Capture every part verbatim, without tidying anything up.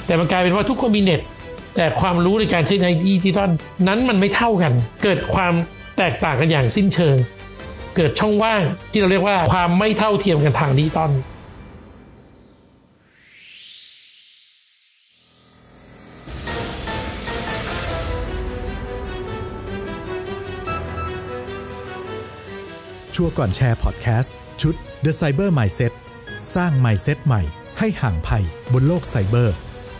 แต่มันกลายเป็นว่าทุกคนมีเน็ตแต่ความรู้ในการใช้เทคโนโลยีดิจิทัลนั้นมันไม่เท่ากันเกิดความแตกต่างกันอย่างสิ้นเชิงเกิดช่องว่างที่เราเรียกว่าความไม่เท่าเทียมกันทางดิจิทัลชัวร์ก่อนแชร์พอดแคสต์ชุด The Cyber Mindset สร้าง Mindset ใหม่ให้ห่างภัยบนโลกไซเบอร์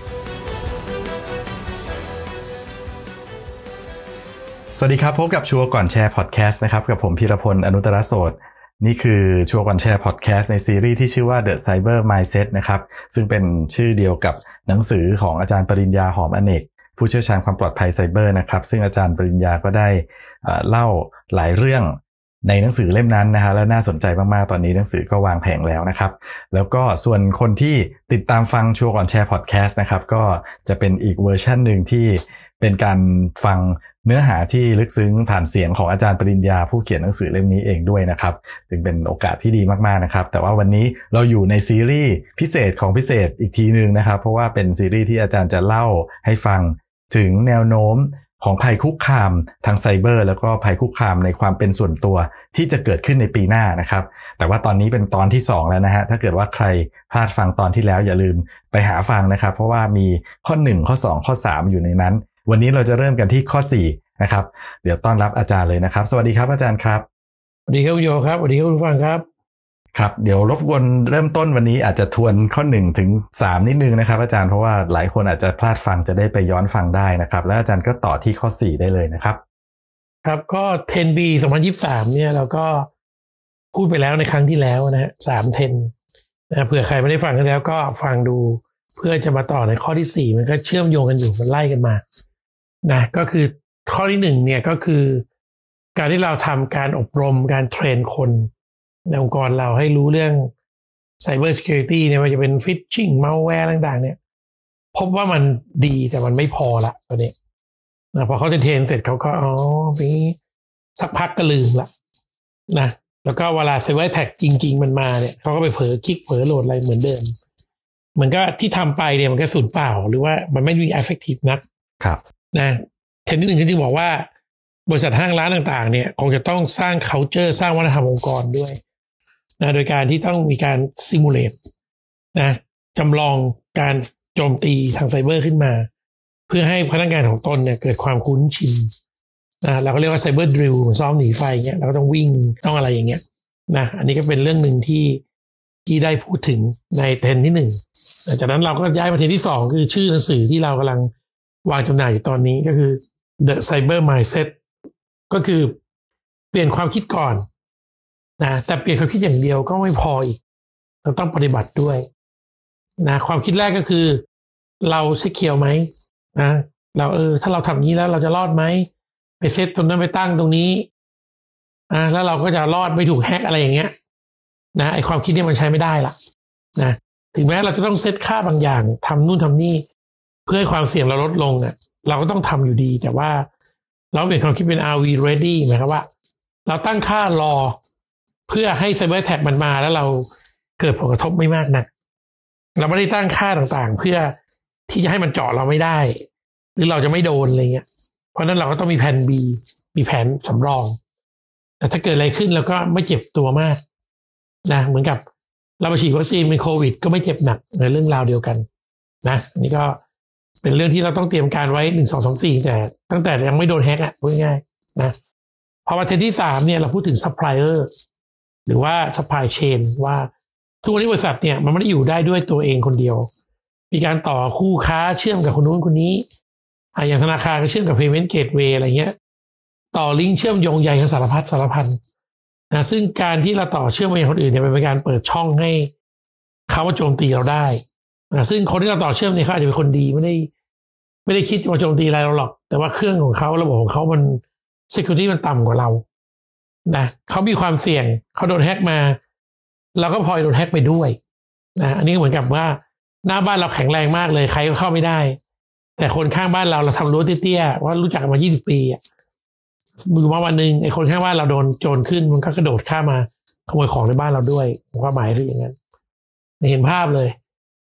สวัสดีครับพบกับชัวร์ก่อนแชร์พอดแคสต์นะครับกับผมพีรพลอนุตตรโสตนี่คือชัวร์ก่อนแชร์พอดแคสต์ในซีรีส์ที่ชื่อว่า The Cyber Mindset นะครับซึ่งเป็นชื่อเดียวกับหนังสือของอาจารย์ปริญญาหอมอเนกผู้เชี่ยวชาญความปลอดภัยไซเบอร์นะครับซึ่งอาจารย์ปริญญาก็ได้เล่าหลายเรื่องในหนังสือเล่มนั้นนะฮะและน่าสนใจมากๆตอนนี้หนังสือก็วางแผงแล้วนะครับแล้วก็ส่วนคนที่ติดตามฟังชัวร์ก่อนแชร์พอดแคสต์นะครับก็จะเป็นอีกเวอร์ชันหนึ่งที่เป็นการฟังเนื้อหาที่ลึกซึ้งผ่านเสียงของอาจารย์ปริญญาผู้เขียนหนังสือเล่มนี้เองด้วยนะครับจึงเป็นโอกาสที่ดีมากๆนะครับแต่ว่าวันนี้เราอยู่ในซีรีส์พิเศษของพิเศษอีกทีนึงนะครับเพราะว่าเป็นซีรีส์ที่อาจารย์จะเล่าให้ฟังถึงแนวโน้มของภัยคุกคามทางไซเบอร์แล้วก็ภัยคุกคามในความเป็นส่วนตัวที่จะเกิดขึ้นในปีหน้านะครับแต่ว่าตอนนี้เป็นตอนที่สองแล้วนะฮะถ้าเกิดว่าใครพลาดฟังตอนที่แล้วอย่าลืมไปหาฟังนะครับเพราะว่ามีข้อหนึ่งข้อสองข้อสามอยู่ในนั้นวันนี้เราจะเริ่มกันที่ข้อสี่นะครับเดี๋ยวต้อนรับอาจารย์เลยนะครับสวัสดีครับอาจารย์ครับสวัสดีครับโยครับสวัสดีครับผู้ฟังครับครับเดี๋ยวรบกวนเริ่มต้นวันนี้อาจจะทวนข้อหนึ่งถึงสามนิดนึงนะครับอาจารย์เพราะว่าหลายคนอาจจะพลาดฟังจะได้ไปย้อนฟังได้นะครับแล้วอาจารย์ก็ต่อที่ข้อสี่ได้เลยนะครับครับก็ เท็น บี สองพันยี่สิบสามเนี่ยเราก็พูดไปแล้วในครั้งที่แล้วนะฮะสาม เท็น นะเผื่อใครไม่ได้ฟังกันแล้วก็ฟังดูเพื่อจะมาต่อในข้อที่สี่มันก็เชื่อมโยงกันอยู่มันไล่กันมานะก็คือข้อที่หนึ่งเนี่ยก็คือการที่เราทำการอบรมการเทรนคนในองค์กรเราให้รู้เรื่อง Cyber Security เนี่ยมันจะเป็น Phishing Malware ต่างๆเนี่ยพบว่ามันดีแต่มันไม่พอละตอนนี้นะพอเขาจะเทรนเสร็จเขาก็อ๋อนี้สักพักก็ลืมละนะแล้วก็เวลา Cyber Attack จริงๆมันมาเนี่ยเขาก็ไปเผลอคลิกเผลอโหลดอะไรเหมือนเดิมเหมือนก็ที่ทำไปเนี่ยมันก็สูญเปล่าหรือว่ามันไม่มี effective นักครับนะเทรนด์ที่หนึ่งที่บอกว่าบริษัทห้างร้านต่างๆเนี่ยคงจะต้องสร้าง culture สร้างวัฒนธรรมองค์กรด้วยนะโดยการที่ต้องมีการ simulate นะจำลองการโจมตีทางไซเบอร์ขึ้นมาเพื่อให้พนักงานของตนเนี่ยเกิดความคุ้นชินนะเราก็เรียกว่า cyber drill ซ้อมหนีไฟเงี้ยเราก็ต้องวิ่งต้องอะไรอย่างเงี้ยนะอันนี้ก็เป็นเรื่องหนึ่งที่ที่ได้พูดถึงในเทรนด์ที่หนึ่งจากนั้นเราก็ย้ายมาเทรนด์ที่สองคือชื่อหนังสือที่เรากำลังวางจำหน่ายอยู่ตอนนี้ก็คือ The Cyber Mindset ก็คือเปลี่ยนความคิดก่อนนะแต่เปลี่ยนความคิดอย่างเดียวก็ไม่พออีกเราต้องปฏิบัติด้วยนะความคิดแรกก็คือเราเช็คเคียวไหมนะเราเออถ้าเราทำนี้แล้วเราจะรอดไหมไปเซตตรงนั้นไปตั้งตรงนี้อ่าแล้วเราก็จะรอดไม่ถูกแฮกอะไรอย่างเงี้ยนะไอความคิดนี้มันใช้ไม่ได้ละนะถึงแม้เราจะต้องเซตค่าบางอย่างทำนู่นทำนี่เพื่อให้ความเสี่ยงเราลดลงอ่ะเราก็ต้องทำอยู่ดีแต่ว่าเราเปลี่ยนความคิดเป็น are we ready หมายความว่าเราตั้งค่ารอเพื่อให้ Cyber Attack มันมาแล้วเราเกิดผลกระทบไม่มากนักเราไม่ได้ตั้งค่าต่างๆเพื่อที่จะให้มันเจาะเราไม่ได้หรือเราจะไม่โดนอะไรเงี้ยเพราะนั้นเราก็ต้องมีแผน B มีแผนสำรองแต่ถ้าเกิดอะไรขึ้นเราก็ไม่เจ็บตัวมากนะเหมือนกับเราไปฉีดวัคซีนเป็นโควิดก็ไม่เจ็บหนักในเรื่องราวเดียวกันนะอันนี้ก็เป็นเรื่องที่เราต้องเตรียมการไว้หนึ่ง สอง สาม สี่แต่ตั้งแต่ยังไม่โดนแฮกอ่ะพูดง่ายๆนะพอมาเทรนด์ที่สามเนี่ยเราพูดถึงซัพพลายเออร์หรือว่าซัพพลายเชนว่าทุกวันนี้บริษัทเนี่ยมันไม่ได้อยู่ได้ด้วยตัวเองคนเดียวมีการต่อคู่ค้าเชื่อมกับคนนู้นคนนี้อ่าอย่างธนาคารก็เชื่อมกับ payment gateway อะไรเงี้ยต่อลิงก์เชื่อมโยงใยกันสารพัดสารพันนะซึ่งการที่เราต่อเชื่อมไปยังคนอื่นเนี่ยเป็นการเปิดช่องให้เขามาโจมตีเราได้นะซึ่งคนที่เราต่อเชื่อมเนี่ยเขาอาจจะเป็นคนดีไม่ได้ไม่ได้คิดจะมาโจมตีอะไรเราหรอกแต่ว่าเครื่องของเขาระบบของเขามัน security มันต่ำกว่าเรานะเขามีความเสี่ยงเขาโดนแฮกมาเราก็พลอยโดนแฮกไปด้วยนะอันนี้เหมือนกับว่าหน้าบ้านเราแข็งแรงมากเลยใครก็เข้าไม่ได้แต่คนข้างบ้านเราเราทำรั้วเตี้ยๆว่ารู้จักกันมายี่สิบปีอ่ะมือมาวันหนึ่งไอ้คนข้างบ้านเราโดนโจรขึ้นมันก็กระโดดข้ามมาขโมยของในบ้านเราด้วยความหมายคืออย่างนั้นเห็นภาพเลย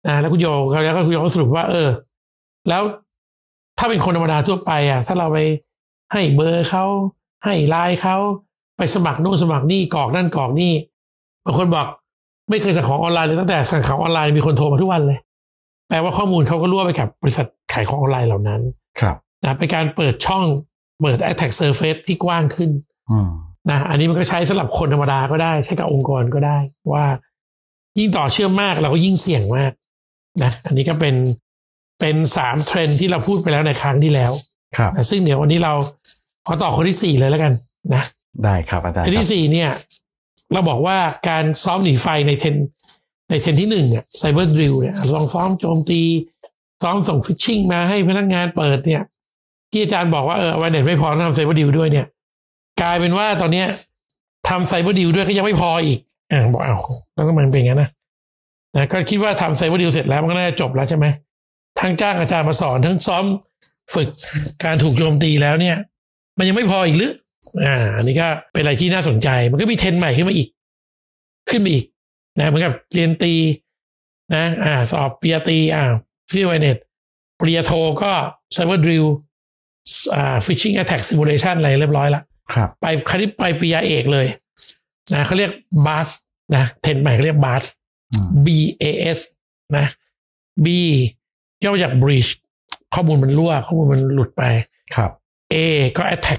นะแล้วคุณโยเขาแล้วก็คุณโยก็สรุปว่าเออแล้วถ้าเป็นคนธรรมดาทั่วไปอ่ะถ้าเราไปให้เบอร์เขาให้ไลน์เขาไปสมัครนู่นสมัครนี่กรอกนั่นกรอกนี่บางคนบอกไม่เคยสั่งของออนไลน์เลยตั้งแต่สั่งของออนไลน์มีคนโทรมาทุกวันเลยแปลว่าข้อมูลเขาก็รั่วไปกับบริษัทขายของออนไลน์เหล่านั้นครับนะเป็นการเปิดช่องเปิด attack surface ที่กว้างขึ้นนะอันนี้มันก็ใช้สำหรับคนธรรมดาก็ได้ใช้กับองค์กรก็ได้ว่ายิ่งต่อเชื่อมมากเราก็ยิ่งเสี่ยงมากนะอันนี้ก็เป็นเป็นสามเทรนด์ที่เราพูดไปแล้วในครั้งที่แล้วครับนะซึ่งเดี๋ยววันนี้เราขอต่อคนที่สี่เลยแล้วกันนะได้ครับอาจารย์คนที่สี่เนี่ยเราบอกว่าการซ้อมหนีไฟในเทรนในเทรนที่หนึ่งเนี่ยไซเบอร์ดริลเนี่ยลองซ้อมโจมตีซ้อมส่งฟิชชิงมาให้พนักงานเปิดเนี่ยที่อาจารย์บอกว่าเออวันเน็ตไม่พอต้องทำไซเบอร์ดิลด้วยเนี่ยกลายเป็นว่าตอนนี้ทำไซเบอร์ดิลด้วยก็ยังไม่พออีกอ่าบอกอ้าวแล้วก็มันเป็นอย่างนั้นนะนะก็คิดว่าทำไซเบอร์ดิลเสร็จแล้วมันก็น่าจะจบแล้วใช่ไหมทั้งจ้างอาจารย์มาสอนทั้งซ้อมฝึกการถูกโจมตีแล้วเนี่ยมันยังไม่พออีกหรืออ่าอันนี้ก็เป็นอะไรที่น่าสนใจมันก็มีเทรนด์ใหม่ขึ้นมาอีกขึ้นมาอีกนะเหมือนกับเรียนตีนะอ่าสอบปริญญาตรีอ่าฟิวไวเน็ตปริญญาโทก็ไซเบอร์ดริลอ่าฟิชชิงแอทแทคซิมูเลชันอะไรเรียบร้อยละครับไปคณิตไปปริญญาเอกเลยนะเขาเรียกบาสนะเทรนด์ใหม่เขาเรียกบาส B A S นะ B ย่อมาจาก breach ข้อมูลมันรั่วข้อมูลมันหลุดไปครับ A ก็ attack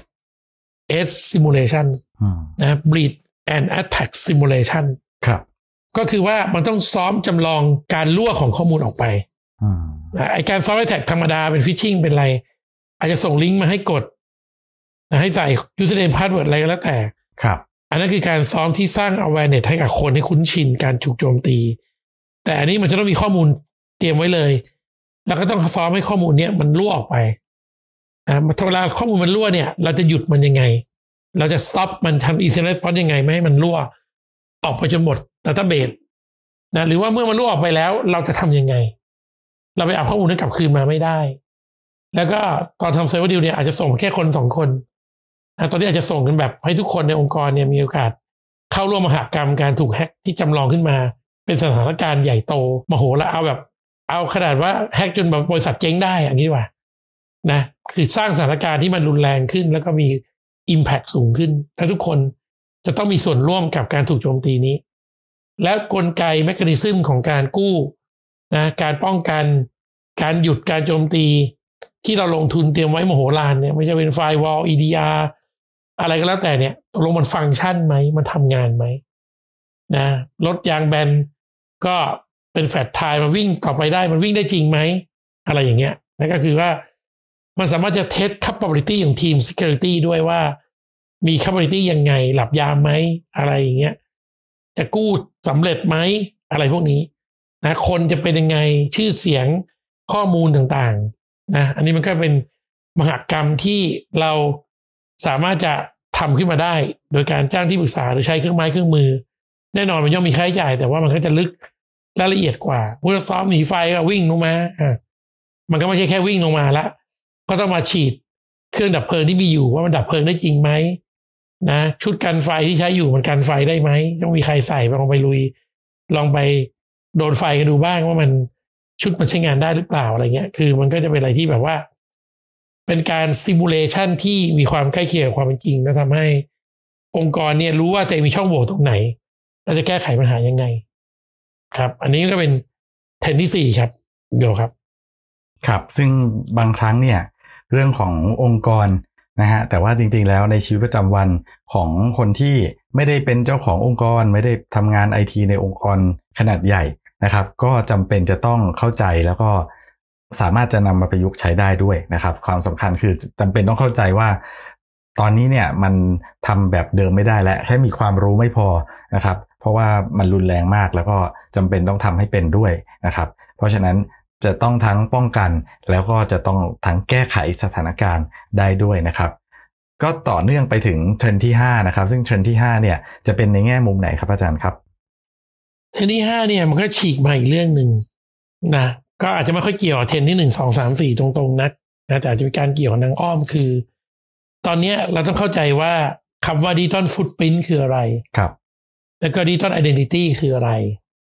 S simulation นะ breach and attack simulation ครับก็คือว่ามันต้องซ้อมจำลองการรั่วของข้อมูลออกไปไอการซ้อม attack ธรรมดาเป็น phishing เป็นอะไรอาจจะส่งลิงก์มาให้กดให้ใส่ username password อะไรก็แล้วแต่ครับอันนั้นคือการซ้อมที่สร้าง awareness ให้กับคนให้คุ้นชินการถูกโจมตีแต่อันนี้มันจะต้องมีข้อมูลเตรียมไว้เลยแล้วก็ต้องซ้อมให้ข้อมูลเนี้ยมันรั่วออกไปอ่าเวลาข้อมูลมันรั่วเนี่ยเราจะหยุดมันยังไงเราจะ stop มันทำ incident response ยังไงไม่ให้มันรั่วออกไปจนหมด database นะหรือว่าเมื่อมันรั่วออกไปแล้วเราจะทำยังไงเราไปเอาข้อมูลนั้นกลับคืนมาไม่ได้แล้วก็ตอนทำ server deal เนี่ยอาจจะส่งแค่คนสองคนตอนนี้อาจจะส่งกันแบบให้ทุกคนในองค์กรเนี่ยมีโอกาสเข้าร่วมมหกรรมการถูกแฮกที่จำลองขึ้นมาเป็นสถานการณ์ใหญ่โตมโหฬารเอาแบบเอาขนาดว่าแฮกจนแบบบริษัทเจ๊งได้อย่างนี้ดีกว่านะคือสร้างสถานการณ์ที่มันรุนแรงขึ้นแล้วก็มี impact สูงขึ้นและทุกคนจะต้องมีส่วนร่วมกับการถูกโจมตีนี้และกลไกเมคานิซึมของการกู้นะการป้องกันการหยุดการโจมตีที่เราลงทุนเตรียมไว้มโหฬารเนี่ยไม่ใช่เป็นไฟวอล อี ดี อาร์ อะไรก็แล้วแต่เนี่ยตกลงมันฟังก์ชันไหมมันทำงานไหมนะรถยางแบนก็เป็นแฟลตไทม์มันวิ่งต่อไปได้มันวิ่งได้จริงไหมอะไรอย่างเงี้ยนั่นก็คือว่ามันสามารถจะเทส capability ของทีม security ด้วยว่ามี capability ยังไงหลับยามไหมอะไรอย่างเงี้ยจะกู้สำเร็จไหมอะไรพวกนี้นะคนจะเป็นยังไงชื่อเสียงข้อมูลต่างๆนะอันนี้มันก็เป็นมหกรรมที่เราสามารถจะทำขึ้นมาได้โดยการจ้างที่ปรึกษาหรือใช้เครื่องไม้เครื่องมือแน่นอนมันย่อมมีค่าใช้จ่ายแต่ว่ามันก็จะลึกและละเอียดกว่าผู้ซ้อมหนีไฟก็วิ่งลงมาอ่ะมันก็ไม่ใช่แค่วิ่งลงมาละก็ต้องมาฉีดเครื่องดับเพลิงที่มีอยู่ว่ามันดับเพลิงได้จริงไหมนะชุดกันไฟที่ใช้อยู่มันกันไฟได้ไหมต้องมีใครใส่ลองไปลุยลองไปโดนไฟกันดูบ้างว่ามันชุดมันใช้งานได้หรือเปล่าอะไรเงี้ยคือมันก็จะเป็นอะไรที่แบบว่าเป็นการซิมูเลชันที่มีความใกล้เคียงกับความเป็นจริงและทำให้องค์กรเนี่ยรู้ว่าจะมีช่องโหว่ตรงไหนเราจะแก้ไขปัญหายังไงครับอันนี้ก็เป็นเทรนด์ที่สี่ครับเดี๋ยวครับครับซึ่งบางครั้งเนี่ยเรื่องขององค์กรนะฮะแต่ว่าจริงๆแล้วในชีวิตประจำวันของคนที่ไม่ได้เป็นเจ้าขององค์กรไม่ได้ทำงาน ไอ ที ในองค์กรขนาดใหญ่นะครับก็จำเป็นจะต้องเข้าใจแล้วก็สามารถจะนำมาประยุกต์ใช้ได้ด้วยนะครับความสำคัญคือจำเป็นต้องเข้าใจว่าตอนนี้เนี่ยมันทำแบบเดิมไม่ได้และแค่มีความรู้ไม่พอนะครับเพราะว่ามันรุนแรงมากแล้วก็จำเป็นต้องทำให้เป็นด้วยนะครับเพราะฉะนั้นจะต้องทั้งป้องกันแล้วก็จะต้องทั้งแก้ไขสถานการณ์ได้ด้วยนะครับก็ต่อเนื่องไปถึงเทรนด์ที่ห้านะครับซึ่งเทรนด์ที่ห้าเนี่ยจะเป็นในแง่มุมไหนครับอาจารย์ครับเทรนด์ที่ห้าเนี่ยมันก็ฉีกมาอีกเรื่องหนึ่งนะก็อาจจะไม่ค่อยเกี่ยวกับเทรนด์ที่หนึ่งสองสามสี่ตรงๆนักนะแต่อาจจะมีการเกี่ยวกับทางอ้อมคือตอนนี้เราต้องเข้าใจว่าคำว่า Digital Footprint คืออะไรครับแล้วก็ Digital Identity คืออะไร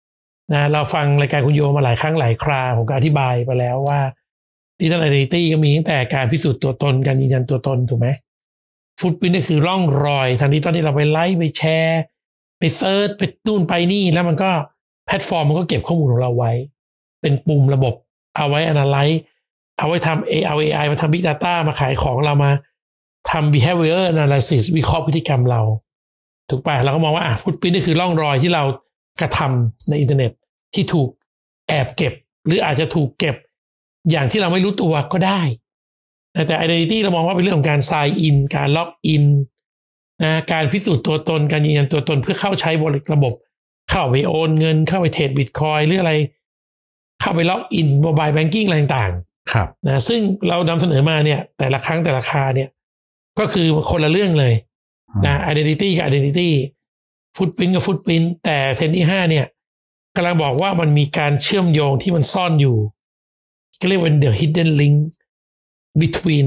นะเราฟังรายการคุณโยมาหลายครั้งหลายคราผมก็อธิบายไปแล้วว่า Digital Identity ก็มีตั้งแต่การพิสูจน์ตัวตนการยืนยันตัวตนถูกไหมฟุตพิ้นก็คือร่องรอยทางดิจิตอลที่เราไปไลค์ไปแชร์ไปเซิร์ชไปนู่นไปนี่แล้วมันก็แพลตฟอร์มมันก็เก็บข้อมูลของเราไว้เป็นปุ่มระบบเอาไว้ analyze เอาไว้ทำ เอา เอ ไอ มาทำ Big Data มาขายของเรามาทำ behavior analysis วิเคราะห์พฤติกรรมเราถูกป่ะเราก็มองว่าอ่ะฟุตพิ้นนี่คือร่องรอยที่เรากระทำในอินเทอร์เน็ตที่ถูกแอบเก็บหรืออาจจะถูกเก็บอย่างที่เราไม่รู้ตัวก็ได้แต่ identity เรามองว่าเป็นเรื่องของการ sign in การ log in นะการพิสูจน์ตัวตนการยืนยันตัวตนเพื่อเข้าใช้บริระบบเข้าไปโอนเงินเข้าไปเทรดบิตคอยหรืออะไรเข้าไปล็อกอินโมบายแบงกิ้งอะไรต่างๆครับนะซึ่งเรานำเสนอมาเนี่ยแต่ละครั้งแต่ละคาเนี่ยก็คือคนละเรื่องเลยนะ identity กับ identity footprint กับ footprint แต่เทรนด์ที่ห้าเนี่ยกำลังบอกว่ามันมีการเชื่อมโยงที่มันซ่อนอยู่ก็เรียกว่า the hidden link between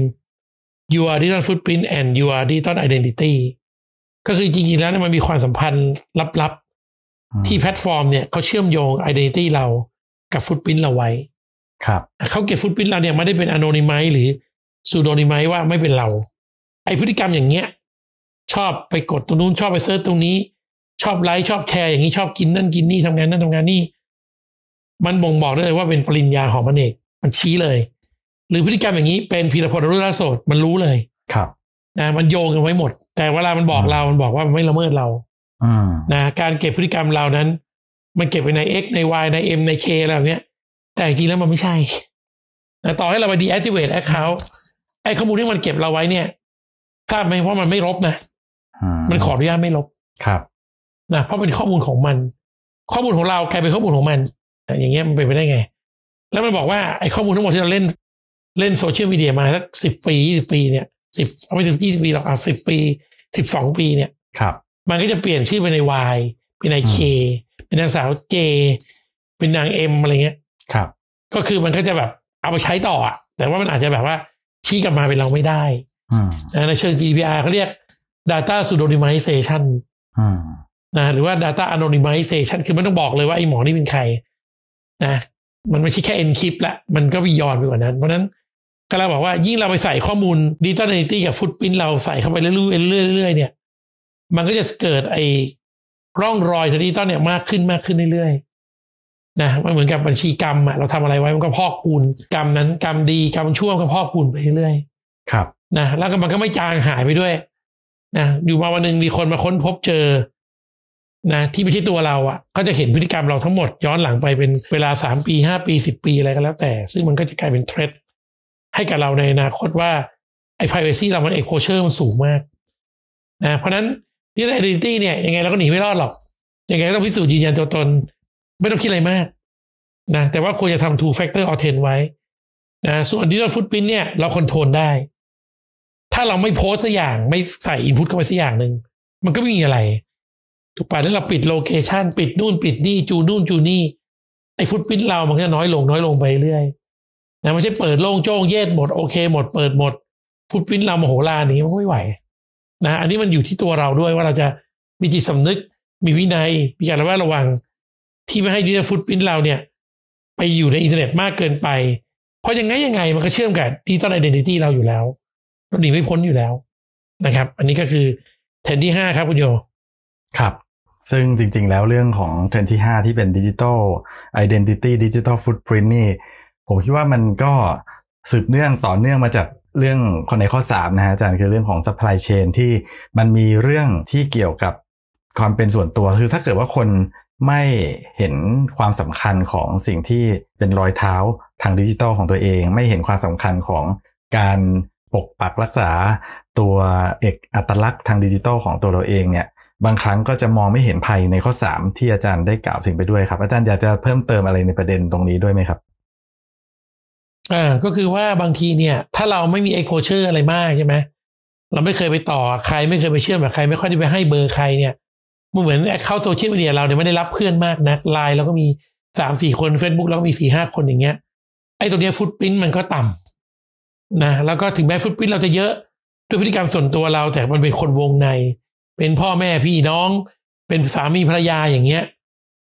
your digital footprint and your digital identity ก็คือจริงๆแล้วมันมีความสัมพันธ์ลับๆที่แพลตฟอร์มเนี่ยเขาเชื่อมโยง identity เรากับ footprint เราไว้ครับเขาเก็บ footprint เราเนี่ยไม่ได้เป็น anonymize หรือ pseudonymize ว่าไม่เป็นเราไอพฤติกรรมอย่างเงี้ยชอบไปกดตรงนู้นชอบไปเซิร์ชตรงนี้ชอบไลค์ชอบแชร์อย่างนี้ชอบกินนั่นกินนี่ทำงานนั่นทำงานนี่มันบ่งบอกได้เลยว่าเป็นปริญญาหอมอเนกมันชี้เลยหรือพฤติกรรมอย่างนี้เป็นพีรพล อนุรักษ์โสดมันรู้เลยครับนะมันโยงกันไว้หมดแต่เวลามันบอกเรามันบอกว่ามันไม่ละเมิดเรานะการเก็บพฤติกรรมเรานั้นมันเก็บไว้ใน X ใน Y ใน M ใน K อะไรแบบเนี้ยแต่จริงแล้วมันไม่ใช่นะต่อให้เราไป deactivate account ไอ้ข้อมูลที่มันเก็บเราไว้เนี่ยทราบไหมว่ามันไม่ลบนะมันขออนุญาตไม่ลบครับนะเพราะเป็นข้อมูลของมันข้อมูลของเรากลายเป็นข้อมูลของมันอย่างเงี้ยมันเป็นไปได้ไงแล้วมันบอกว่าไอ้ข้อมูลทั้งหมดที่เราเล่นเล่นโซเชียลมีเดียมาสักสิบปียี่สิบปีเนี่ยสิบเอาไม่ถึงยี่สิบปีหรอกอ่ะสิบปีสิบสองปีเนี่ยครับมันก็จะเปลี่ยนชื่อไปใน Y เป็นใน K เป็นนางสาว J เป็นนาง M อะไรเงี้ยครับก็คือมันก็จะแบบเอาไปใช้ต่ออ่ะแต่ว่ามันอาจจะแบบว่าชี้กลับมาเป็นเราไม่ได้ในเชิง จี ดี พี อาร์ เขาเรียก data pseudonymization นะหรือว่า data anonymization คือไม่ต้องบอกเลยว่าไอ้หมอนี่เป็นใครนะมันไม่ใช่แค่ encrypt ละมันก็บียอนไปกว่านั้นเพราะนั้นก็เราบอกว่ายิ่งเราไปใส่ข้อมูล digital identity กับ footprint เราใส่เข้าไปเรื่อยๆเรื่อยๆเรื่อยๆเนี่ยมันก็จะเกิดไอ้ร่องรอยดิจิตอลเนี่ยมากขึ้นมากขึ้นเรื่อยๆนะมันเหมือนกับบัญชีกรรมอ่ะเราทำอะไรไว้มันก็พอกพูนกรรมนั้นกรรมดีกรรมชั่วก็พอกพูนไปเรื่อยๆครับนะแล้วก็มันก็ไม่จางหายไปด้วยนะอยู่มาวันนึงมีคนมาค้นพบเจอนะที่ไม่ใช่ตัวเราอ่ะก็จะเห็นพฤติกรรมเราทั้งหมดย้อนหลังไปเป็นเวลาสามปีห้าปีสิบปีอะไรก็แล้วแต่ซึ่งมันก็จะกลายเป็นเทรดให้กับเราในอนาคตว่าไอ้ privacy เรามัน exposure มันสูงมากนะเพราะนั้นที่ identity เนี่ยยังไงเราก็หนีไม่รอดหรอกยังไงก็ต้องพิสูจน์ยืนยันตัวตนไม่ต้องคิดอะไรมากนะแต่ว่าควรจะทำ two factor authent ไว้นะส่วน digital footprint เนี่ยเราคอนโทรลได้ถ้าเราไม่โพสต์สักอย่างไม่ใส่ input เข้าไปสักอย่างนึงมันก็ไม่มีอะไรถูกป่ะแล้วเราปิดโลเคชันปิดนู่นปิดนี่จูนู่นจูนี่ไอ้ฟุตพิ้นเรามันก็น้อยลงน้อยลงไปเรื่อยนะไม่ใช่เปิดโล่งโจ้งเย็ดหมดโอเคหมดเปิดหมดฟุตพิ้นเรามโหฬารนี้มันไม่ไหวนะอันนี้มันอยู่ที่ตัวเราด้วยว่าเราจะมีจิตสำนึกมีวินัยมีการระมัดระวังที่ไม่ให้ดิจิทัลฟุตพิ้นเราเนี่ยไปอยู่ในอินเทอร์เน็ตมากเกินไปเพราะยังไงยังไงมันก็เชื่อมกับดิจิทัลไอเดนติตี้เราอยู่แล้วเราหนีไม่พ้นอยู่แล้วนะครับอันนี้ก็คือเทรนด์ที่ห้าครับคุณโยครับซึ่งจริงๆแล้วเรื่องของเทรนด์ที่ห้าที่เป็น Digital Identity Digital Footprint นี่ผมคิดว่ามันก็สืบเนื่องต่อเนื่องมาจากเรื่องคนในข้อสามนะฮะอาจารย์คือเรื่องของ supply chain ที่มันมีเรื่องที่เกี่ยวกับความเป็นส่วนตัวคือถ้าเกิดว่าคนไม่เห็นความสำคัญของสิ่งที่เป็นรอยเท้าทางดิจิทัลของตัวเองไม่เห็นความสำคัญของการปกปักรักษาตัวเอกอัตลักษณ์ทางดิจิทัลของตัวเราเองเนี่ยบางครั้งก็จะมองไม่เห็นภัยในข้อสามที่อาจารย์ได้กล่าวถึงไปด้วยครับอาจารย์อยากจะเพิ่มเติมอะไรในประเด็นตรงนี้ด้วยไหมครับอ่าก็คือว่าบางทีเนี่ยถ้าเราไม่มี exposure อะไรมากใช่ไหมเราไม่เคยไปต่อใครไม่เคยไปเชื่อมกับใครไม่ค่อยได้ไปให้เบอร์ใครเนี่ยมันเหมือนเข้าโซเชียลมีเดียเราเนี่ยไม่ได้รับเพื่อนมากนะไลน์เราก็มีสามสี่คน Facebook เราก็มีสี่ห้าคนอย่างเงี้ยไอ้ตัวเนี้ยฟุตพิ้นมันก็ต่ำนะแล้วก็ถึงแม้ฟุตพิ้นเราจะเยอะด้วยพฤติกรรมส่วนตัวเราแต่มันเป็นคนวงในเป็นพ่อแม่พี่น้องเป็นสามีภรรยาอย่างเงี้ย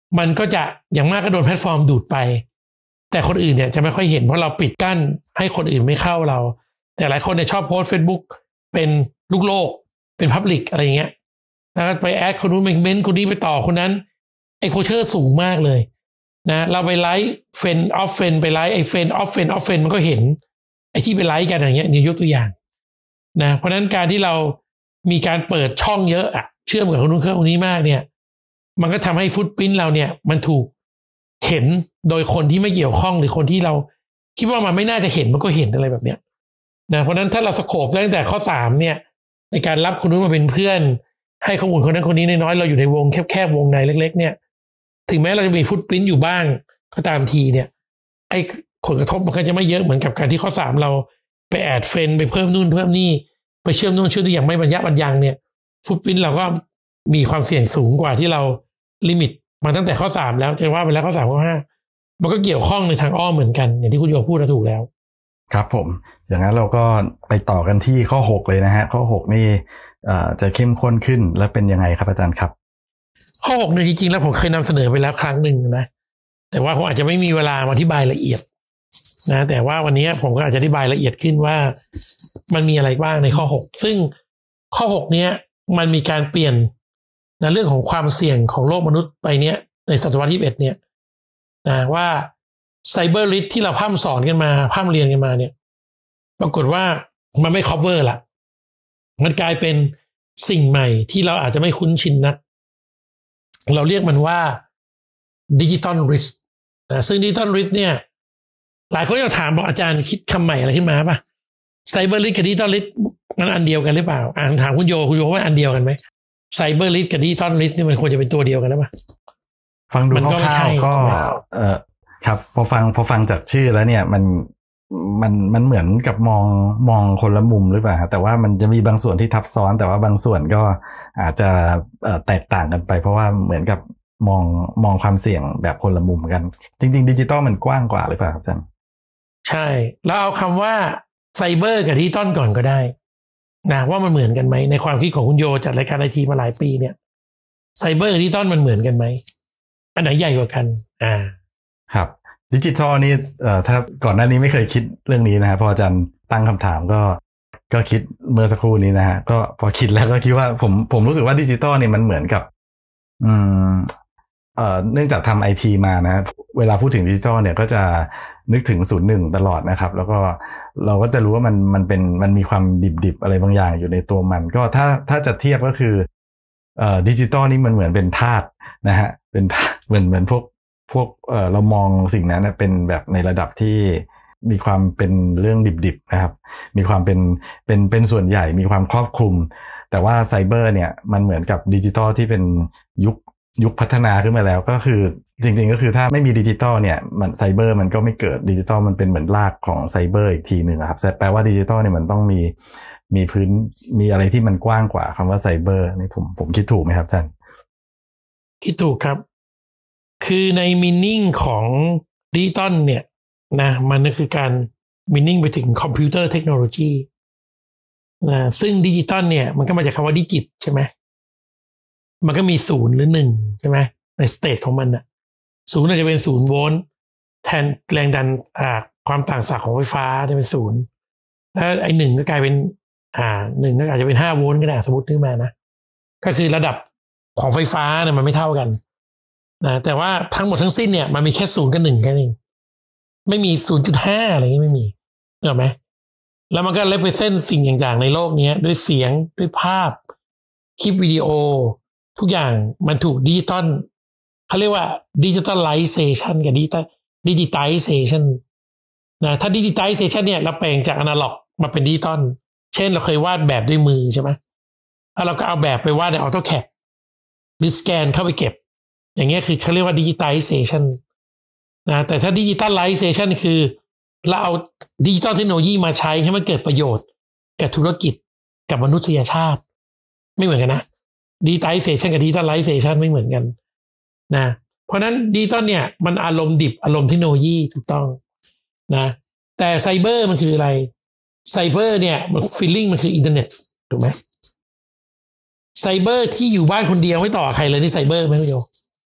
มันก็จะอย่างมากก็โดนแพลตฟอร์มดูดไปแต่คนอื่นเนี่ยจะไม่ค่อยเห็นเพราะเราปิดกั้นให้คนอื่นไม่เข้าเราแต่หลายคนเนี่ยชอบโพสต์ Facebook เป็นลูกโลกเป็นพับลิกอะไรอย่างเงี้ยแล้วไปแอดคนนู้นไปเม้นคนนี้ไปต่อคนนั้นไอ้โคเชอร์สูงมากเลยนะเราไปไลค์เฟนออฟเฟนไปไลค์ไอ้เฟนออฟเฟนออฟเฟนมันก็เห็นไอ้ที่ไปไลค์กันอย่างเงี้ยนี่ยกตัวอย่างนะเพราะนั้นการที่เรามีการเปิดช่องเยอะอะเชื่อมกับคนนู้นคนนี้มากเนี่ยมันก็ทำให้ฟุตปริ้นท์เราเนี่ยมันถูกเห็นโดยคนที่ไม่เกี่ยวข้องหรือคนที่เราคิดว่ามันไม่น่าจะเห็นมันก็เห็นอะไรแบบเนี้ยนะเพราะนั้นถ้าเราสโคปตั้งแต่ข้อสามเนี่ยในการรับคนนู้นมาเป็นเพื่อนให้ข้อมูลคนนั้นคนนี้น้อยๆเราอยู่ในวงแคบๆวงในเล็กๆเนี่ยถึงแม้เราจะมีฟุตปริ้นท์อยู่บ้างก็ตามทีเนี่ยไอ้ผลกระทบมันก็จะไม่เยอะเหมือนกับการที่ข้อสามเราไปแอดเฟรนด์ไปเพิ่มนู่นเพิ่มนี่ไปเชื่อมนู่นเชื่อมนี่อย่างไม่บรรยะบรรยังเนี่ยฟุตปริ้นท์เราก็มีความเสี่ยงสูงกว่าที่เราลิมิตมาตั้งแต่ข้อสามแล้วจะว่าไปแล้วข้อสามข้อห้ามันก็เกี่ยวข้องในทางอ้อมเหมือนกันอย่างที่คุณโยพูดถูกแล้วครับผมอย่างนั้นเราก็ไปต่อกันที่ข้อหกเลยนะฮะข้อหกนี่จะเข้มข้นขึ้นและเป็นยังไงครับอาจารย์ครับข้อหกเนี่ยจริงๆแล้วผมเคยนำเสนอไปแล้วครั้งหนึ่งนะแต่ว่าผมอาจจะไม่มีเวลามาอธิบายละเอียดนะแต่ว่าวันนี้ผมก็อาจจะอธิบายละเอียดขึ้นว่ามันมีอะไรบ้างในข้อหกซึ่งข้อหกเนี้ยมันมีการเปลี่ยนนะเรื่องของความเสี่ยงของโลกมนุษย์ไปเนี้ยในศตวรรษที่ยี่สิบเอ็ดเนี่ยนะว่าไซเบอร์ริสที่เราพร่ำสอนกันมาพร่ำเรียนกันมาเนี่ยปรากฏว่ามันไม่ cover ละมันกลายเป็นสิ่งใหม่ที่เราอาจจะไม่คุ้นชินนักเราเรียกมันว่าดิจิตอลริสนะซึ่งดิจิตอลริสเนี่ยหลายคนจะถามบอกอาจารย์คิดคำใหม่อะไรขึ้นมาป่ะไซเบอร์ริสกับดิจิตอลริสมันอันเดียวกันหรือเปล่าอ่านถามคุณโยคุณโยว่าอันเดียวกันไหมไซเบอร์ริสกับดิจิตอลริสนี่มันควรจะเป็นตัวเดียวกันหรือเปล่าฟังดูคร่าวๆก็เออครับพอฟังพอฟังจากชื่อแล้วเนี่ยมันมันมันเหมือนกับมองมองคนละมุมหรือเปล่าแต่ว่ามันจะมีบางส่วนที่ทับซ้อนแต่ว่าบางส่วนก็อาจจะแตกต่างกันไปเพราะว่าเหมือนกับมองมองความเสี่ยงแบบคนละมุมกันจริงๆดิจิตอลมันกว้างกว่าหรือเปล่าครับอาจารย์ใช่แล้วเอาคำว่าไซเบอร์กับดิจิตอลก่อนก็ได้นะว่ามันเหมือนกันไหมในความคิดของคุณโยจัดรายการไอทีมาหลายปีเนี่ยไซเบอร์กับดิจิตอลมันเหมือนกันไหมอันไหนใหญ่กว่ากันอ่าครับดิจิทัลนี่เอ่อถ้าก่อนหน้านี้ไม่เคยคิดเรื่องนี้นะฮะพออาจารย์ตั้งคำถามก็ก็คิดเมื่อสักครู่นี้นะฮะก็พอคิดแล้วก็คิดว่าผมผมรู้สึกว่าดิจิทัลนี่มันเหมือนกับอืมเอ่อเนื่องจากทำไอทีมานะเวลาพูดถึงดิจิทัลเนี่ยก็จะนึกถึงศูนย์หนึ่งตลอดนะครับแล้วก็เราก็จะรู้ว่ามันมันเป็นมันมีความดิบๆอะไรบางอย่างอยู่ในตัวมันก็ถ้าถ้าจะเทียบก็คือเอ่อดิจิทัลนี่มันเหมือนเป็นธาตุนะฮะเป็นเหมือนเหมือนพวกพวกเอ่อเรามองสิ่งนั้นเป็นแบบในระดับที่มีความเป็นเรื่องดิบๆนะครับมีความเป็นเป็นเป็นส่วนใหญ่มีความครอบคลุมแต่ว่าไซเบอร์เนี่ยมันเหมือนกับดิจิทัลที่เป็นยุคยุคพัฒนาขึ้นมาแล้วก็คือจริงๆก็คือถ้าไม่มีดิจิทัลเนี่ยมันไซเบอร์มันก็ไม่เกิดดิจิทัลมันเป็นเหมือนรากของไซเบอร์อีกทีนึงครับแปลว่าดิจิทัลเนี่ยมันต้องมีมีพื้นมีอะไรที่มันกว้างกว่าคำว่าไซเบอร์นี่ผมผมคิดถูกไหมครับอาจารย์คิดถูกครับคือในมีนิ่งของดิจิตอลเนี่ยนะมันก็คือการมีนิ่งไปถึงคอมพิวเตอร์เทคโนโลยีนะซึ่งดิจิตอลเนี่ยมันก็มาจากคำว่าดิจิตใช่ไหมมันก็มีศูนย์หรือหนึ่งใช่ไหมในสเตทของมันอะศูนย์อาจจะเป็นศูนย์โวลต์แทนแรงดันอ่าความต่างศักย์ของไฟฟ้าจะเป็นศูนย์แล้วไอ้หนึ่งก็กลายเป็นอ่าหนึ่งก็อาจจะเป็นห้าโวลต์ก็ได้สมมติขึ้นมานะก็คือระดับของไฟฟ้าเนี่ยมันไม่เท่ากันนะแต่ว่าทั้งหมดทั้งสิ้นเนี่ยมันมีแค่ศูนย์กับหนึ่งแค่นี้ไม่มี ศูนย์จุดห้า อะไรอย่างนี้ไม่มีเห็นไหมแล้วมันก็เลเวอเส้นสิ่งต่างๆในโลกนี้ด้วยเสียงด้วยภาพคลิปวิดีโอทุกอย่างมันถูกดิจิตอลเขาเรียกว่าดิจิตอลไลเซชันกับดิจิตอลดิจิไตเซชันนะถ้าดิจิไตเซชันเนี่ยเราแปลงจากอนาล็อกมาเป็นดิจิตอลเช่นเราเคยวาดแบบด้วยมือใช่ไหมแล้วเราก็เอาแบบไปวาดใน AutoCAD หรือสแกนเข้าไปเก็บอย่างเงี้ยคือเขาเรียกว่าดิจิไตเซชันนะแต่ถ้าดิจิตอลไลเซชันคือเราเอาดิจิตอลเทคโนโลยีมาใช้ให้มันเกิดประโยชน์กับธุรกิจกับมนุษยชาติไม่เหมือนกันนะดิจิไตเซชันกับดิจิตอลไลเซชันไม่เหมือนกันนะเพราะนั้นดิจิตอลเนี่ยมันอารมณ์ดิบอารมณ์เทคโนโลยีถูกต้องนะแต่ไซเบอร์มันคืออะไรไซเบอร์เนี่ยมันฟีลลิ่งมันคืออินเทอร์เน็ตถูกไหมไซเบอร์ที่อยู่บ้านคนเดียวไม่ต่อใครเลยนี่ไซเบอร์ไหมพี่โย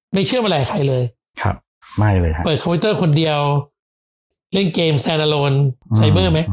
ไม่เชื่อมอะไรใครเลยครับไม่เลยครับเปิดคอมพิวเตอร์คนเดียวเล่นเกม standalone ไซเบอร์ไหม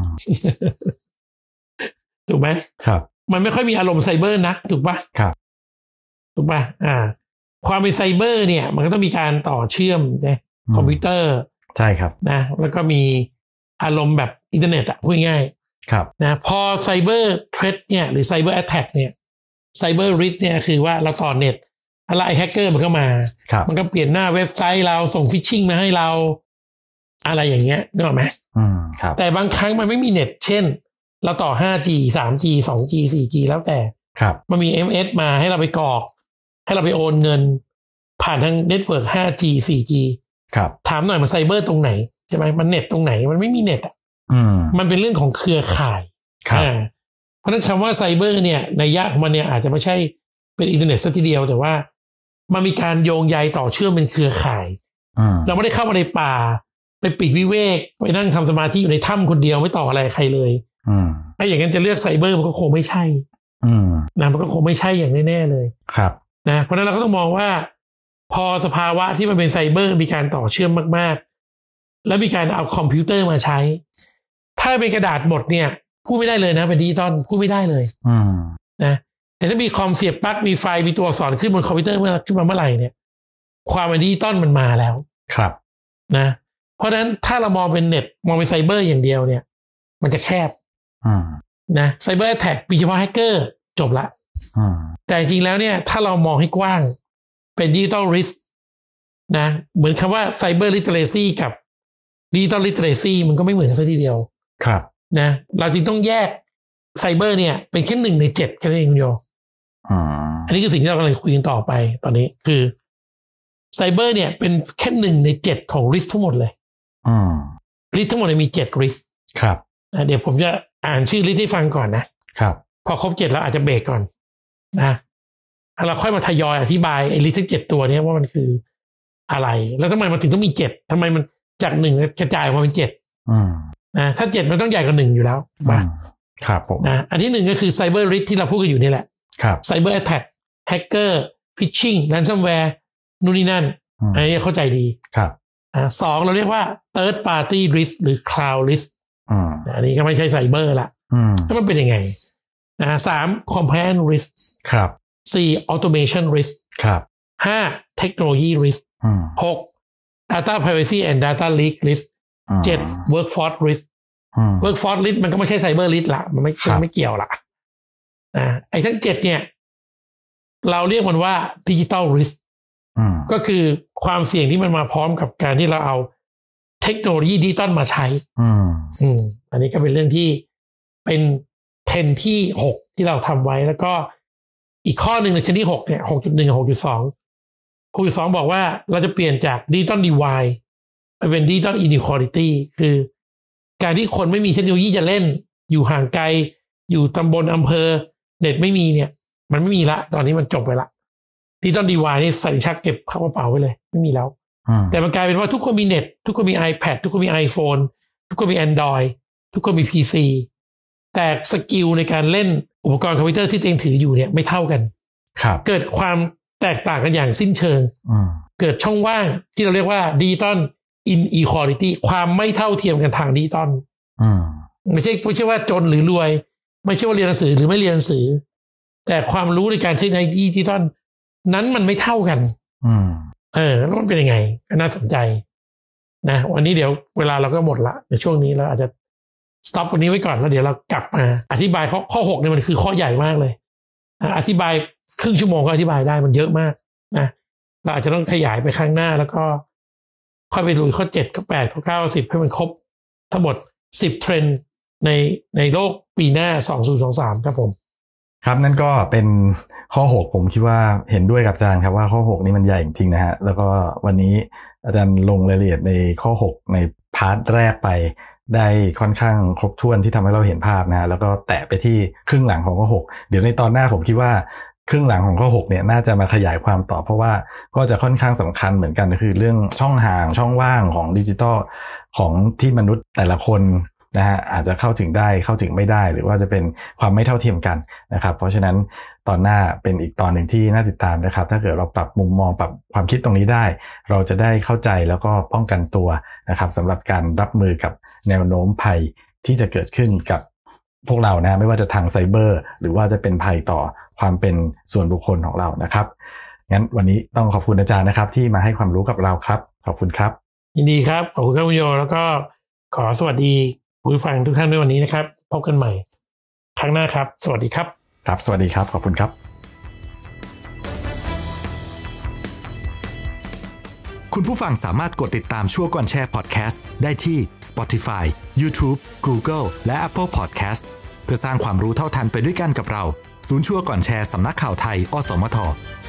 ถูกไหมครับมันไม่ค่อยมีอารมณ์ไซเบอร์นักถูกปะครับถูกปะอ่าความเป็นไซเบอร์เนี่ยมันก็ต้องมีการต่อเชื่อมนะคอมพิวเตอร์ใช่ครับนะแล้วก็มีอารมณ์แบบอินเทอร์เน็ตอะพูดง่ายครับนะพอไซเบอร์เทรดเนี่ยหรือไซเบอร์แอทแทกเนี่ยไซเบอร์ริสเนี่ยคือว่าเราต่อเน็ตอะไรแฮกเกอร์มันก็มามันก็เปลี่ยนหน้าเว็บไซต์เราส่งฟิชชิงมาให้เราอะไรอย่างเงี้ยนึกออกไหมอืมครับแต่บางครั้งมันไม่มีเน็ตเช่นเราต่อ ห้าจี สามจี สองจี สี่จี แล้วแต่ครับมันมี เอ็ม เอส มาให้เราไปกรอกให้เราไปโอนเงินผ่านทางเน็ตเวิร์ก ห้าจี สี่จีครับถามหน่อยมันไซเบอร์ตรงไหนใช่ไหมมันเน็ตตรงไหนมันไม่มีเน็ตอ่ะอืมมันเป็นเรื่องของเครือข่ายครับเพราะนั้นคำว่าไซเบอร์เนี่ยในยะของมันเนี่ยอาจจะไม่ใช่เป็นอินเทอร์เน็ตซะทีเดียวแต่ว่ามันมีการโยงใยต่อเชื่อมเป็นเครือข่ายเราไม่ได้เข้ามาในป่าไปปีกวิเวกไปนั่งทำสมาธิอยู่ในถ้ำคนเดียวไม่ต่ออะไรใครเลยไอ้อย่างนั้นจะเลือกไซเบอร์มันก็คงไม่ใช่นะมันก็คงไม่ใช่อย่างแน่ๆเลยครับนะเพราะนั้นเราก็ต้องมองว่าพอสภาวะที่มันเป็นไซเบอร์มีการต่อเชื่อมมากๆแล้วมีการเอาคอมพิวเตอร์มาใช้ถ้าเป็นกระดาษหมดเนี่ยพูดไม่ได้เลยนะเป็นดิจิตอลพูดไม่ได้เลยนะแต่ถ้ามีคอมเสียบปลั๊กมีไฟมีตัวอักษรขึ้นบนคอมพิวเตอร์เมื่อขึ้นมาเมื่อไหร่เนี่ยความเป็นดิจิตอลมันมาแล้วครับนะเพราะฉะนั้นถ้าเรามองเป็นเน็ตมองเป็นไซเบอร์อย่างเดียวเนี่ยมันจะแคบนะไซเบอร์แอทแทกมีเฉพาะแฮกเกอร์จบละแต่จริงแล้วเนี่ยถ้าเรามองให้กว้างเป็นดิจิตอลริสก์นะเหมือนคำว่าไซเบอร์ลิเทเรซีกับดิจิตอลลิเทเรซีมันก็ไม่เหมือนกันซะทีเดียวครับนะเราจึงต้องแยกไซเบอร์เนี่ยเป็นแค่หนึ่งในเจ็ดแค่นั้นเองคุณโยอันนี้คือสิ่งที่เรากำลังคุยกันต่อไปตอนนี้คือไซเบอร์เนี่ยเป็นแค่หนึ่งในเจ็ดของริสทั้งหมดเลยริสทั้งหมดมีเจ็ดริสครับเดี๋ยวผมจะอ่านชื่อริสให้ฟังก่อนนะครับพอครบเจ็ดแล้วอาจจะเบรกก่อนนะเราค่อยมาทยอยอธิบายไอ้ริสทั้งเจ็ดตัวนี้ว่ามันคืออะไรแล้วทำไมมันถึงต้องมีเจ็ดทำไมมันจากหนึ่งกระจายออกมาเป็นเจ็ดนะถ้าเจ็ดมันต้องใหญ่กว่าหนึ่งอยู่แล้วมาครับผมนะอันที่หนึ่งก็คือไซเบอร์ริสที่เราพูดกันอยู่นี่แหละครับไซเบอร์แอทแทกแฮกเกอร์ฟิชชิงแรนซัมแวร์นู่นนี่นั่นอันนี้เข้าใจดีครับอ่าสองเราเรียกว่า third party risk หรือ cloud risk อืมอันนี้ก็ไม่ใช่ไซเบอร์ละอืมแล้วมันเป็นยังไงนะสาม compliance risk ครับสี่ automation risk ครับห้า technology risk อืมหก data privacy and data leak risk เจ็ด workforce risk workforce risk มันก็ไม่ใช่ไซเบอร์ risk ละมันไม่ไม่เกี่ยวละอ่าไอ้ทั้งเจ็ดเนี่ยเราเรียกมันว่า digital riskก็คือความเสี่ยงที่มันมาพร้อมกับการที่เราเอาเทคโนโลยีดิจิตอลมาใช้อืมอืมอันนี้ก็เป็นเรื่องที่เป็นเทรนด์ที่หกที่เราทำไว้แล้วก็อีกข้อหนึ่งในเทรนด์ที่หกเนี่ย หกจุดหนึ่ง กับ หกจุดสอง หกจุดสอง บอกว่าเราจะเปลี่ยนจากดิจิตอลดีไวด์ไปเป็นดิจิตอลอินอิควอลิตี้คือการที่คนไม่มีเทคโนโลยีจะเล่นอยู่ห่างไกลอยู่ตำบลอำเภอเน็ตไม่มีเนี่ยมันไม่มีละตอนนี้มันจบไปละดิจิตอลดีไวด์นี่ใส่ชักเก็บเข้ากระเป๋าไว้เลยไม่มีแล้วแต่มันกลายเป็นว่าทุกคนมีเน็ตทุกคนมี iPad ทุกคนมี iPhone ทุกคนมี Android ทุกคนมี พี ซี แต่สกิลในการเล่นอุปกรณ์คอมพิวเตอร์ที่ตัวเองถืออยู่เนี่ยไม่เท่ากันครับเกิดความแตกต่างกันอย่างสิ้นเชิงเกิดช่องว่างที่เราเรียกว่าดิจิตอลอินอีควอลิตี้ความไม่เท่าเทียมกันทางดิจิตอลไม่ใช่ไม่ใช่ว่าจนหรือรวยไม่ใช่ว่าเรียนหนังสือหรือไม่เรียนหนังสือแต่ความรู้ในการใช้ในดิจิตอลนั้นมันไม่เท่ากันเออแล้วมันเป็นยังไงก็น่าสนใจนะวันนี้เดี๋ยวเวลาเราก็หมดละในช่วงนี้เราอาจจะสต็อปวันนี้ไว้ก่อนแล้วเดี๋ยวเรากลับมาอธิบายข้อข้อหกเนี่ยมันคือข้อใหญ่มากเลยอธิบายครึ่งชั่วโมงก็อธิบายได้มันเยอะมากนะเราอาจจะต้องขยายไปข้างหน้าแล้วก็ค่อยไปดูข้อเจ็ดข้อแปดข้อเก้าสิบให้มันครบทั้งหมดสิบเทรนด์ในในโลกปีหน้าสองพันยี่สิบสามครับผมครับนั่นก็เป็นข้อหกผมคิดว่าเห็นด้วยกับอาจารย์ครับว่าข้อหกนี่มันใหญ่จริงๆนะฮะแล้วก็วันนี้อาจารย์ลงรายละเอียดในข้อหกในพาร์ทแรกไปได้ค่อนข้างครบถ้วนที่ทำให้เราเห็นภาพนะฮะแล้วก็แตะไปที่ครึ่งหลังของข้อหกเดี๋ยวในตอนหน้าผมคิดว่าครึ่งหลังของข้อหกเนี่ยน่าจะมาขยายความต่อเพราะว่าก็จะค่อนข้างสำคัญเหมือนกันคือเรื่องช่องห่างช่องว่างของดิจิทัลของที่มนุษย์แต่ละคนนะฮะอาจจะเข้าถึงได้เข้าถึงไม่ได้หรือว่าจะเป็นความไม่เท่าเทียมกันนะครับเพราะฉะนั้นตอนหน้าเป็นอีกตอนหนึ่งที่น่าติดตามนะครับถ้าเกิดเราปรับมุมมองปรับความคิดตรงนี้ได้เราจะได้เข้าใจแล้วก็ป้องกันตัวนะครับสำหรับการรับมือกับแนวโน้มภัยที่จะเกิดขึ้นกับพวกเรานะไม่ว่าจะทางไซเบอร์หรือว่าจะเป็นภัยต่อความเป็นส่วนบุคคลของเรานะครับงั้นวันนี้ต้องขอบคุณอาจารย์นะครับที่มาให้ความรู้กับเราครับขอบคุณครับยินดีครับขอบคุณครับคุณโยแล้วก็ขอสวัสดีผู้ฟังทุกท่านในวันนี้นะครับพบกันใหม่ครั้งหน้าครับสวัสดีครับครับสวัสดีครับขอบคุณครับคุณผู้ฟังสามารถกดติดตามชั่วก่อนแชร์พอดแคสต์ได้ที่ Spotify, YouTube, Google และ Apple Podcast เพื่อสร้างความรู้เท่าทันไปด้วยกันกับเราศูนย์ชั่วก่อนแชร์สำนักข่าวไทยอสมท